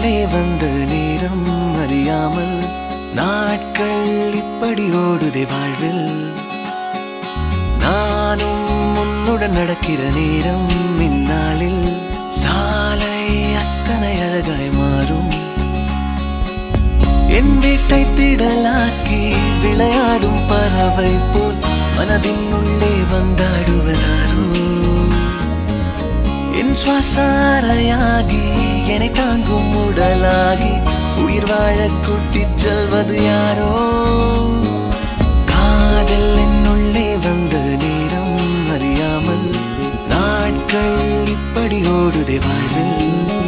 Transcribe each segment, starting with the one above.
என்னுள்ளே வந்த நேரம் அறியாமல் நாட்கள் இப்படி ஓடுதே வாழ்வில். நானும் உன்னுடன் நடக்கிற நேரம் இந்நாளில் சாலை அத்தனை அழகாய் மாறும். என் வீட்டை திடலாக்கி விளையாடும் பறவை போல் மனதின் உள்ளே வந்தாடுவதாரோ. என் சுவாசாரையாகி என்னை தாங்கும் உடலாகி உயிர் வாழ கூட்டிச் செல்வது யாரோ. காதல் என்னுள்ளே வந்த நேரம் அறியாமல் நாட்கள் இப்படி ஓடுதே வாழ்வில்.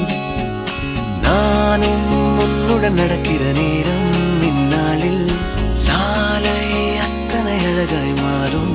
நானும் உன்னுடன் நடக்கிற நேரம் இந்நாளில் சாலை அத்தனை அழகாய் மாறும்.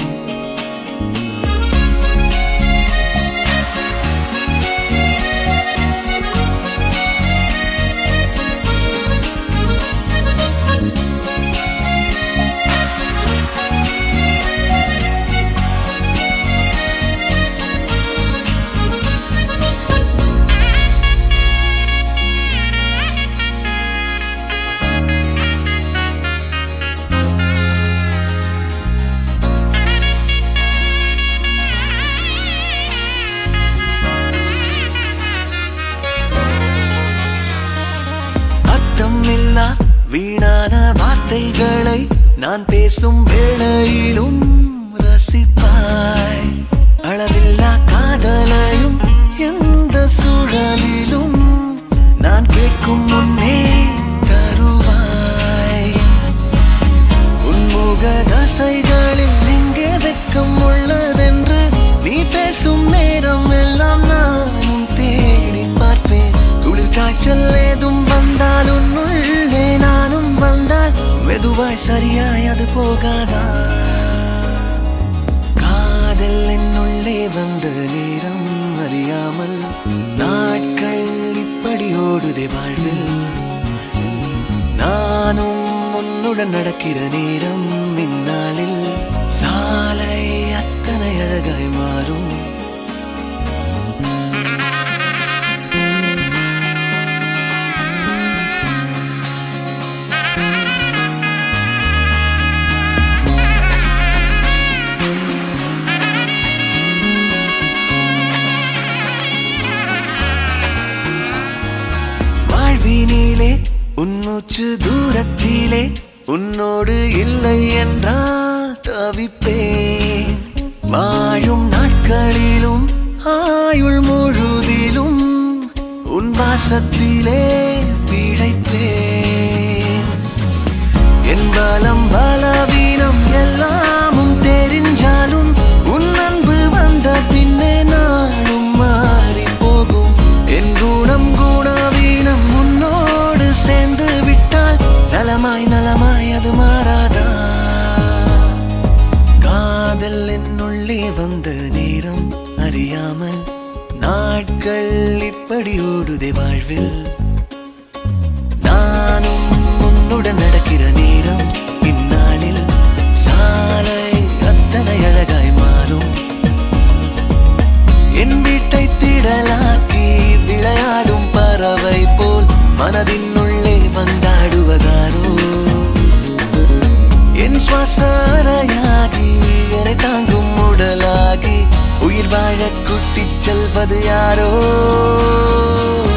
வீணான வார்த்தைகளை நான் பேசும் வேளையிலும் ரசிப்பாய். அளவில்லா காதலையும் எந்த சூழலிலும் நான் கேட்கும் முன்னே தருவாய். உன்முக தசைகளில் எங்கே வெட்கம் உள்ளதென்று நீ பேசும் நேரம் எல்லாம் நானும் தேடி பார்ப்பேன். குளிர் காய்ச்சல் ஏதும் வந்தால் உன்னுள்ளே நானும் வந்தால் மெதுவாய் சரியாய் அது போகாதா. காதல் என்னுள்ளே வந்த நேரம் அறியாமல் நாட்கள் இப்படி ஓடுதே வாழ்வில். நானும் உன்னுடன் நடக்கிற நேரம் இந்நாளில் சாலை அத்தனை அழகாய் மாறும். வாழ்வினிலே உன்மூச்சு தூரத்திலே உன்னோடு இல்லை என்றால் தவிப்பேன். வாழும் நாட்களிலும் ஆயுள் முழுதிலும் உன் வாசத்திலே பிழைப்பேன். என் பலம் பலவீனம் எல்லாமும் தெரிஞ்சாலும் உன் அன்பு வந்த பின்னே நானும் மாறி போகும். என் குணம் குணவீனம் உன்னோடு சேர்ந்து விட்டால் நலமாய் நலமாய் அது மாறாதா. காதல் என்னுள்ளே வந்த நேரம் அறியாமல் நாட்கள் இப்படி ஓடுதே வாழ்வில். நானும் உன்னுடன் நடக்கிற நேரம் இந்நாளில் சாலை அத்தனை அழகாய் மாறும். என் வீட்டை திடலாக்கி விளையாடும் பறவை போல் மனதின் உள்ளே வந்தாடுவதாரோ. என் சுவாசாரையாகி என்னை தாங்கும் உடலாகி உயிர் வாழ கூட்டிச் செல்வது யாரோ.